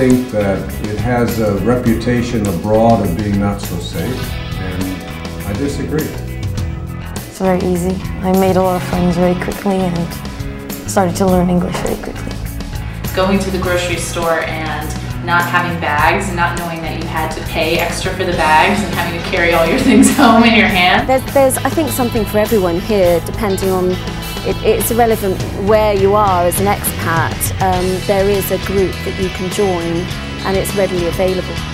think that it has a reputation abroad of being not so safe, and I disagree. It's very easy. I made a lot of friends very quickly and started to learn English very quickly. Going to the grocery store and not having bags and not knowing that you had to pay extra for the bags and having to carry all your things home in your hand. There's I think, something for everyone here, depending on, it's irrelevant where you are as an expat. There is a group that you can join and it's readily available.